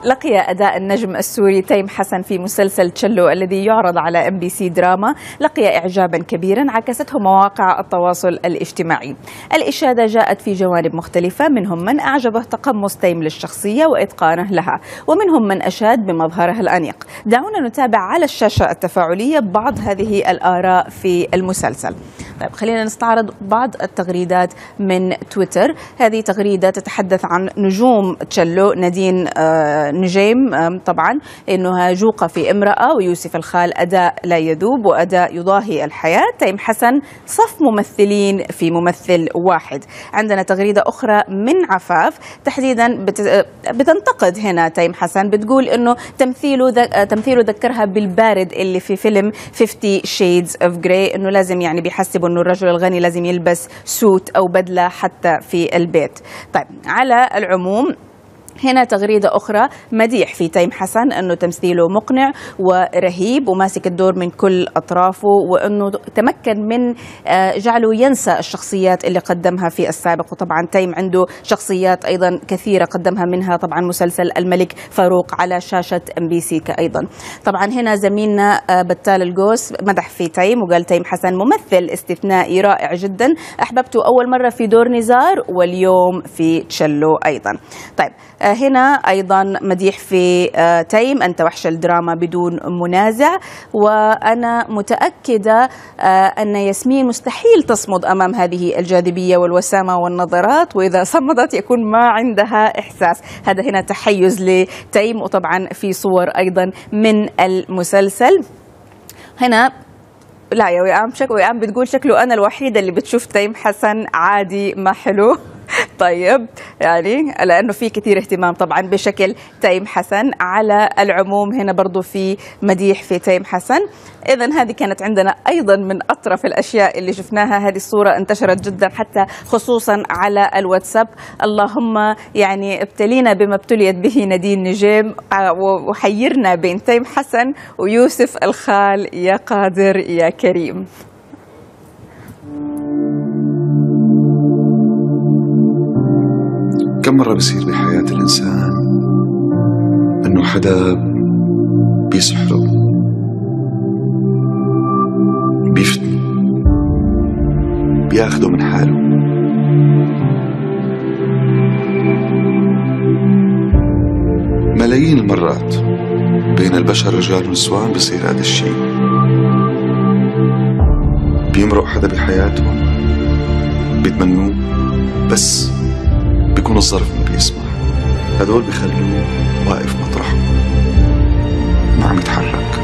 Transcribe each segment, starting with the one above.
لقي أداء النجم السوري تيم حسن في مسلسل تشلو الذي يعرض على MBC دراما لقي إعجابا كبيرا عكسته مواقع التواصل الاجتماعي. الإشادة جاءت في جوانب مختلفة، منهم من أعجبه تقمص تيم للشخصية وإتقانه لها، ومنهم من أشاد بمظهره الأنيق. دعونا نتابع على الشاشة التفاعلية بعض هذه الآراء في المسلسل. طيب خلينا نستعرض بعض التغريدات من تويتر. هذه تغريدة تتحدث عن نجوم تشلو. نادين نجيم طبعا إنها جوقة في امرأة، ويوسف الخال أداء لا يذوب وأداء يضاهي الحياة. تيم حسن صف ممثلين في ممثل واحد. عندنا تغريدة أخرى من عفاف تحديدا بتنتقد هنا تيم حسن، بتقول إنه تمثيله ذكرها بالبارد اللي في فيلم 50 Shades of Grey، إنه لازم يعني بيحسبوا إنه الرجل الغني لازم يلبس سوت أو بدلة حتى في البيت. طيب على العموم هنا تغريدة أخرى مديح في تيم حسن، أنه تمثيله مقنع ورهيب وماسك الدور من كل أطرافه، وأنه تمكن من جعله ينسى الشخصيات اللي قدمها في السابق. وطبعا تيم عنده شخصيات أيضا كثيرة قدمها، منها طبعا مسلسل الملك فاروق على شاشة MBC أيضا. طبعا هنا زميلنا بتال القوس مدح في تيم وقال تيم حسن ممثل استثنائي رائع جدا، أحببته أول مرة في دور نزار واليوم في تشلو أيضا. طيب هنا أيضا مديح في تيم، أنت وحش الدراما بدون منازع، وأنا متأكدة أن ياسمين مستحيل تصمد أمام هذه الجاذبية والوسامة والنظرات، وإذا صمدت يكون ما عندها إحساس. هذا هنا تحيز لتيم، وطبعا في صور أيضا من المسلسل. هنا لا يا وئام بتقول شكله أنا الوحيدة اللي بتشوف تيم حسن عادي ما حلو. طيب يعني لأنه في كثير اهتمام طبعا بشكل تيم حسن. على العموم هنا برضو في مديح في تيم حسن. إذن هذه كانت عندنا أيضا من أطرف الأشياء اللي شفناها. هذه الصورة انتشرت جدا حتى خصوصا على الواتساب. اللهم يعني ابتلينا بما ابتليت به نادين نجيم، وحيرنا بين تيم حسن ويوسف الخال، يا قادر يا كريم. كم مرة بصير بحياة الإنسان إنه حدا بيسحره، بيفتنه، بياخده من حاله. ملايين المرات بين البشر رجال ونسوان بصير هذا الشيء. بيمرق حدا بحياتهم بيتمنوه، بس بيكون الظرف ما بيسمح. هدول بيخلوه واقف مطرحه ما عم يتحرك.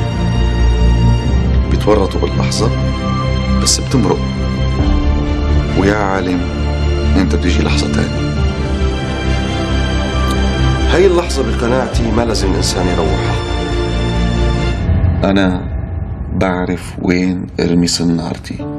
بيتورطوا باللحظة بس بتمرق، ويا عالم امتى بتيجي لحظة تانية. هاي اللحظة بقناعتي ما لازم الإنسان يروحها. أنا بعرف وين ارمي صنارتي.